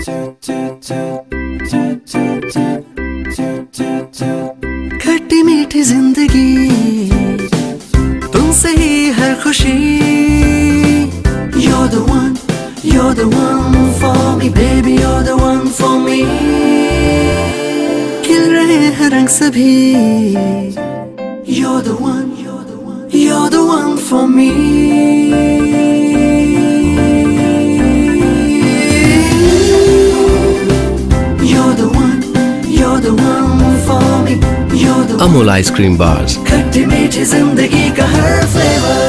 खट्टी मीठी जिंदगी तुमसे ही है खुशी You're the one for me baby you're the one for me खिल रहे हैं रंग सभी You're the one for me You're the one for me You're the Amul ice cream bars. खट्टी मीठी जिंदगी का हर फ्लेवर